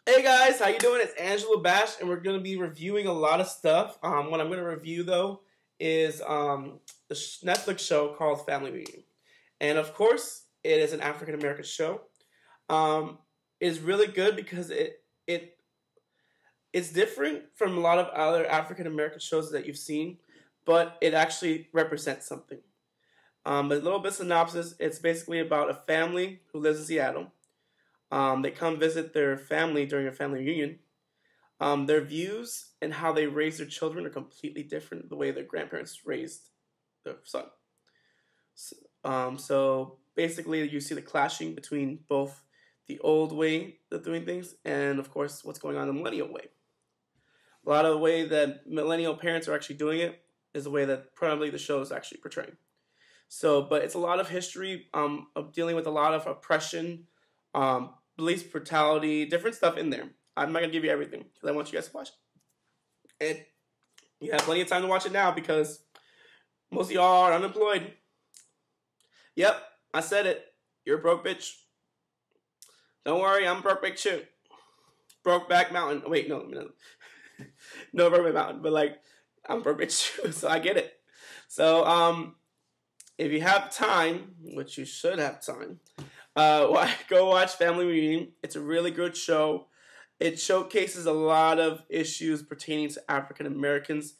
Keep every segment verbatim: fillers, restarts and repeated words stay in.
Hey guys, how you doing? It's Angelo Bash, and we're going to be reviewing a lot of stuff. Um, what I'm going to review though is um, the Netflix show called Family Reunion, and of course, it is an African American show. Um, it's really good because it it it's different from a lot of other African American shows that you've seen, but it actually represents something. Um, a little bit synopsis: it's basically about a family who lives in Seattle. Um, they come visit their family during a family reunion. Um, their views and how they raise their children are completely different the way their grandparents raised their son. So, um, so basically, you see the clashing between both the old way of doing things and, of course, what's going on in the millennial way. A lot of the way that millennial parents are actually doing it is the way that probably the show is actually portraying. So, but it's a lot of history um, of dealing with a lot of oppression, um, police brutality, different stuff in there. I'm not gonna give you everything because I want you guys to watch it. And you have plenty of time to watch it now because most of y'all are unemployed. Yep, I said it. You're a broke bitch. Don't worry, I'm broke bitch too. Brokeback Mountain. Oh, wait, no, no, no, Brokeback Mountain. But like, I'm broke bitch too, so I get it. So, um, if you have time, which you should have time. Uh, go watch Family Reunion. It's a really good show. It showcases a lot of issues pertaining to African Americans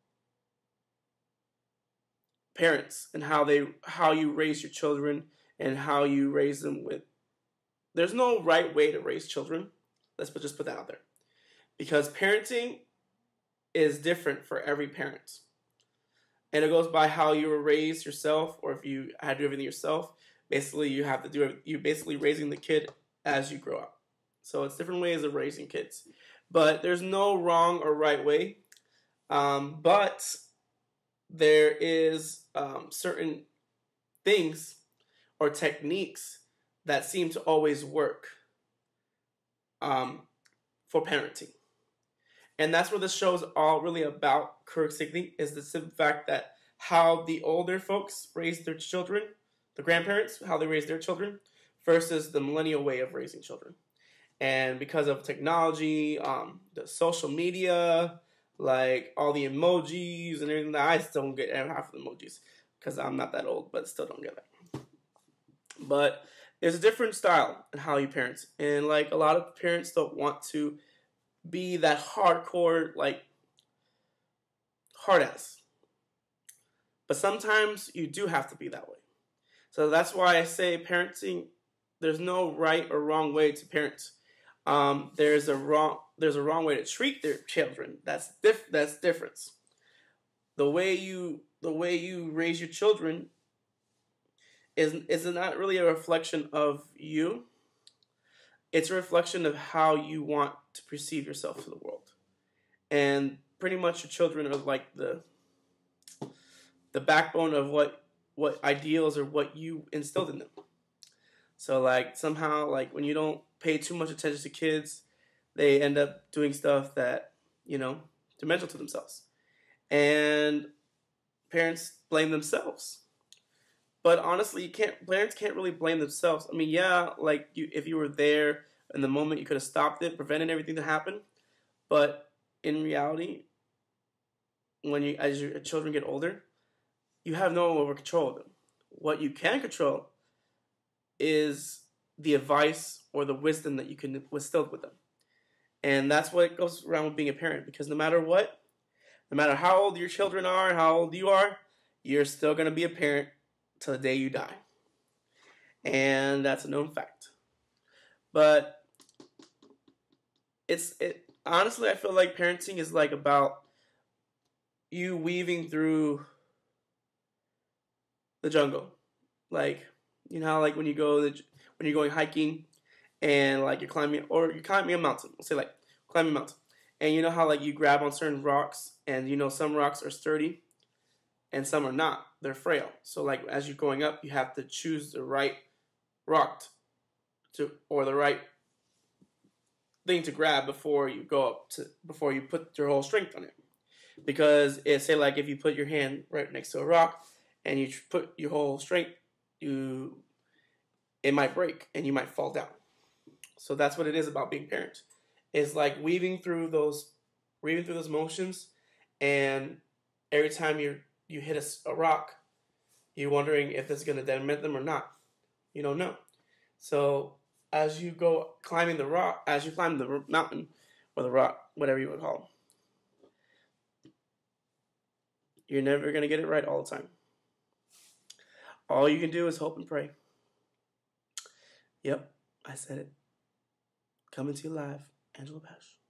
parents and how they how you raise your children and how you raise them with. There's no right way to raise children. Let's just put that out there, because parenting is different for every parent, and it goes by how you were raised yourself, or if you had to do everything yourself. Basically, you have to do it. You're basically raising the kid as you grow up. So it's different ways of raising kids. But there's no wrong or right way. Um, but there is um, certain things or techniques that seem to always work um, for parenting. And that's what this show is all really about, correctly, is the simple fact that how the older folks raise their children, the grandparents, how they raise their children, versus the millennial way of raising children. And because of technology, um, the social media, like all the emojis and everything, I still don't get half of the emojis because I'm not that old, but still don't get it. But there's a different style in how you parent. And like a lot of parents don't want to be that hardcore, like hard ass. But sometimes you do have to be that way. So that's why I say parenting, there's no right or wrong way to parent. Um, there's a wrong there's a wrong way to treat their children. That's diff that's difference. The way you the way you raise your children is is not really a reflection of you. It's a reflection of how you want to perceive yourself to the world. And pretty much your children are like the the backbone of what what ideals or what you instilled in them. So like somehow like when you don't pay too much attention to kids, they end up doing stuff that, you know, detrimental to themselves. And parents blame themselves. But honestly, you can't parents can't really blame themselves. I mean, yeah, like you if you were there in the moment, you could have stopped it, prevented everything to happen. But in reality, when you as your children get older, you have no over control of them. What you can control is the advice or the wisdom that you can instill with them. And that's what goes around with being a parent, because no matter what, no matter how old your children are, how old you are, you're still going to be a parent till the day you die. And that's a known fact. But it's it honestly, I feel like parenting is like about you weaving through the jungle. Like, you know how like when you go when you're going hiking and like you're climbing or you're climbing a mountain. Let's say like climbing a mountain. And you know how like you grab on certain rocks and you know some rocks are sturdy and some are not. They're frail. So like as you're going up, you have to choose the right rock to or the right thing to grab before you go up to before you put your whole strength on it. Because it say like if you put your hand right next to a rock and you put your whole strength, you it might break and you might fall down. So that's what it is about being a parent. is like weaving through those, weaving through those motions, and every time you you hit a, a rock, you're wondering if it's going to damage them or not. You don't know. So as you go climbing the rock, as you climb the mountain or the rock, whatever you would call it, you're never going to get it right all the time. All you can do is hope and pray. Yep, I said it. Coming to you live, Angela Bash.